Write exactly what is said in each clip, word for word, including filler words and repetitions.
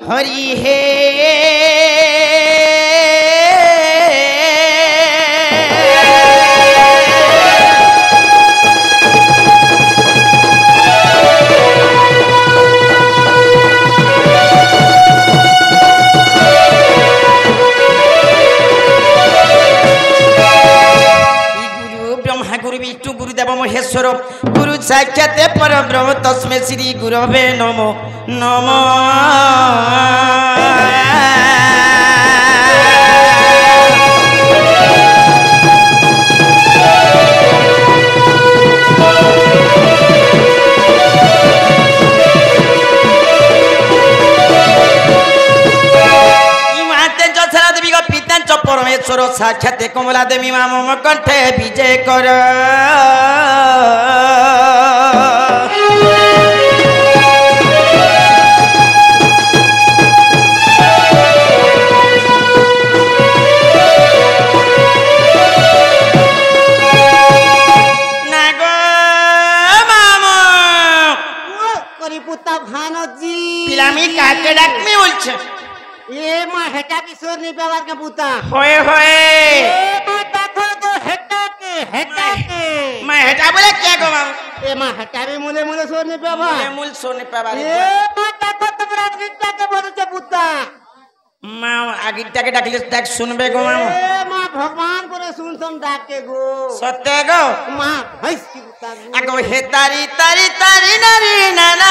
हरि हे गुरुदेव महेश्वर गुरु साक्षात परब्रह्म तस्मै श्री गुरवे नमो नमः। परमेश्वर साक्षात कमला देवी माम कंठे विजय कर पिलामी काके डाकमी बोलছে ये मां हेटा किशोर नहीं पेवार का पुता होए होए ए मां देखो तो हेटा के हेटा के मैं हेटा बोले क्या को मां ए मां हेटा भी मुले मुले सोर नहीं पेवा मुले मुल सोर नहीं पेवा ए मां देखो तो राजगीता के बोले छ पुता मां आगिता के डाकले डाक सुनबे गो मां ए मां भगवान को सुन सुन डाक के गो सत्य गो मां भैंस की पुता आगो हे तारी तारी तारी नारी नाना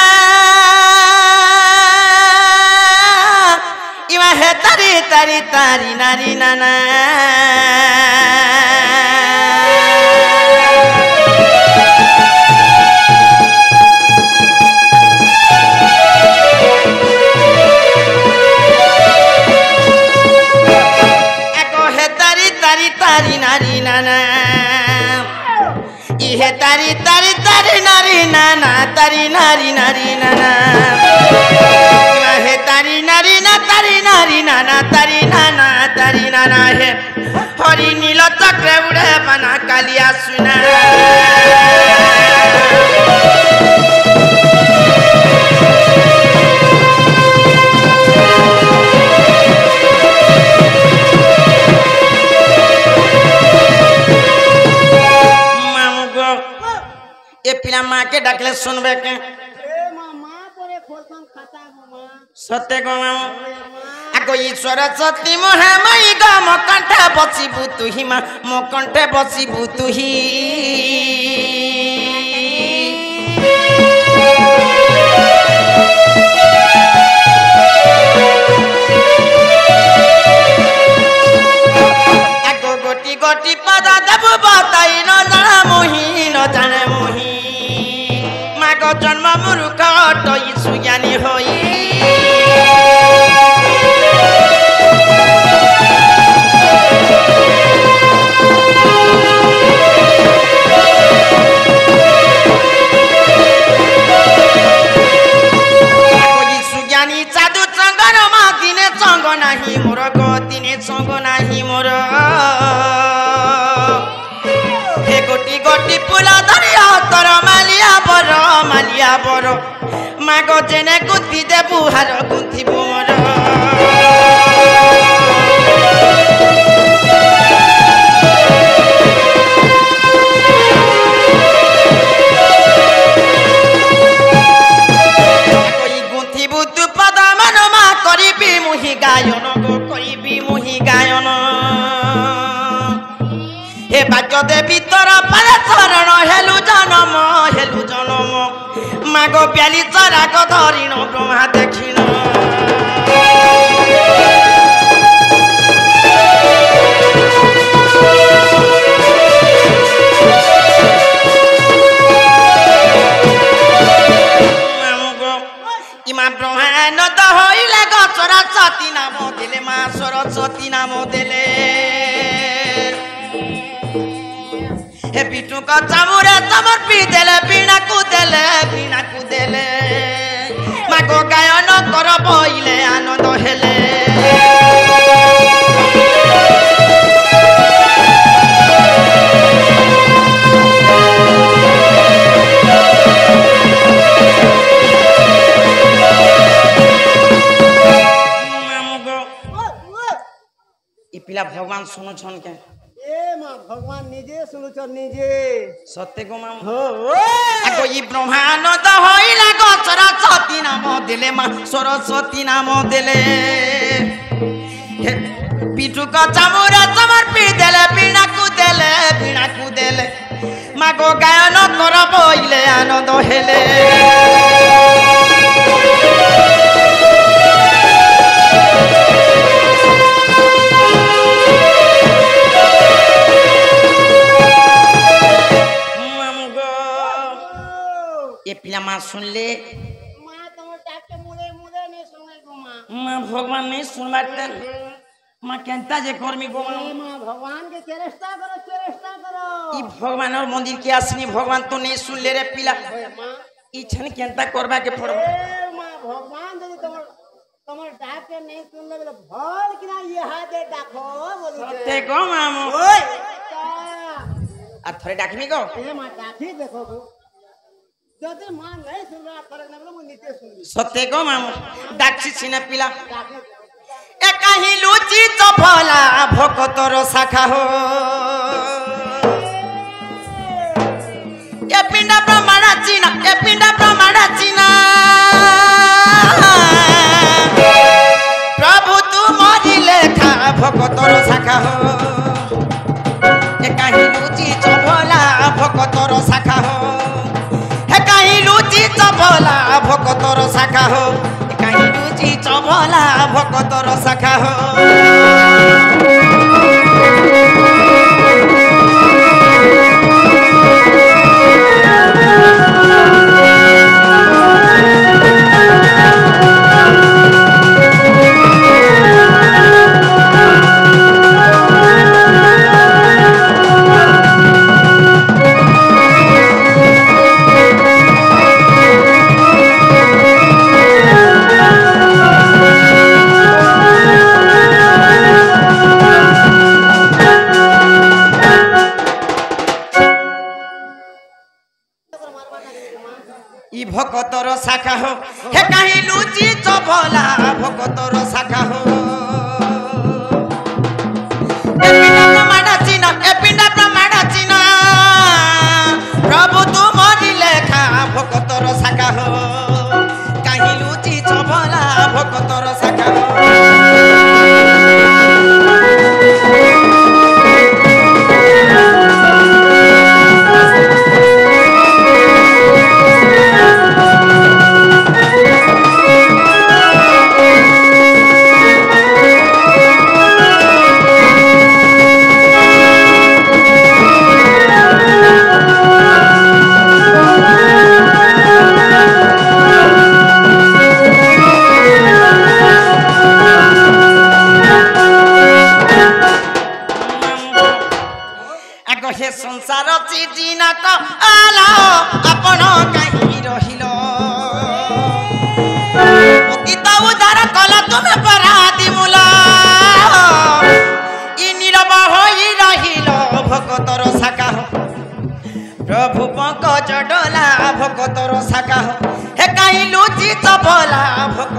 इमा है तारी तारी तारी नारी नाना एको है तारी तारी तारी नारी नाना इहे तारी तारी तारी नारी नाना तारी नारी नारी नाना हे तारी नारी ना तारी नारी नाना तारी नाना तारी नाना हे हरि नील चक्र उड़े बना कालिया सुना मामुगो ये पिला माँ के डाकले सुनबे के सत्य गो आगो ईश्वर सती मोहामयी ग मो कंठे बसिबु तुही मा मो कंठे बसिबु तुही आगो गोटी गोटी पद देबु बताई न जाना मोही न जाने मोही मागो जन्म मूर्ख टई सुज्ञानी होई नहीं मोर गतिने संग नहीं मोर हे गोटी गोटी फुला धरिया तर मालिया बर मालिया बर मागो जेने गुथी देबु हार गुथिबु मोर गायन गो करिबी मुहि गायन हे भाग्य देवी तोर पर शरण हेलु जनम हेलु जनम मागो प्याली चराग धरिण ब्रह्मा देखिण इमा ब्रह्मानंद होइले गचरा सती नाम देले मा सरस्वती नाम देले हे बिटू का चामुरे समर्पी देले बीणा को देले बीणा को देले मागो गायन कर बइले आनंद हेले पिला भगवान सुनु छन के ए मां भगवान निजे सुनु छन निजे सत्य को मां हो आको ई ब्रह्मानंद होइला गचरा सती नाम देले मां सरस्वती नाम देले पिठू का चामुरा चमर पी देले बीणा को देले बीणा को देले मां गो गायन कर बोइले आनंद हेले ये पिला मां सुन ले मां तुम डाके मुरे मुरे नहीं सुने गो मां मां भगवान नहीं सुनबाते मां केंता जे करमी गो मां मां भगवान के चेष्टा करो चेष्टा करो ई भगवान और मंदिर के आसनी भगवान तो नहीं सुन ले रे पिला मां ई छन केंता करबा के पड़ो ए मां भगवान जदी तुम तुम डाके नहीं सुन ले भल किना ये हाथे डाको बोली सत्य को मां ओए आ थरे डाकमी गो ए मां डाकी देखो गो जदे मां नहीं सुन रहा करे ना बोले मु नीचे सुन सत्य को मां डाकसी सिना पिला डाके ए काहि लुचि चफला भक्तर शाखा हो ए पिंडा प्रमाण चिना ए पिंडा प्रमाण चिना प्रभु तू मरी लेखा भक्तर शाखा हो ए काहि लुचि चफला भक्तर शाखा हो ए काहि लुचि चफला भक्तर शाखा हो ए काहि लुचि चफला भक्तर शाखा हो भक्तर शाखा हो हे काहि लुचि चफला भक्तर शाखा हो ए पिंडा प्रमाण चिना ए पिंडा प्रमाण चिना प्रभु तू मरी लेखा भक्तर शाखा हो काहि लुचि चफला भक्तर शाखा हो संसार चिजिना को आला अपन कहीं रहिलो गीता उद्धार कला तुम्हें पराधी मुला इ नीरव होई रहिलो भक्तर शाखा हो प्रभु पंकज डोला भक्तर शाखा हो हे काहि लुचि चफला भक्त